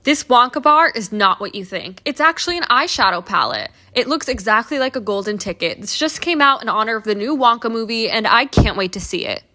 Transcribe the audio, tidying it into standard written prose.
This Wonka bar is not what you think. It's actually an eyeshadow palette. It looks exactly like a golden ticket. This just came out in honor of the new Wonka movie, and I can't wait to see it.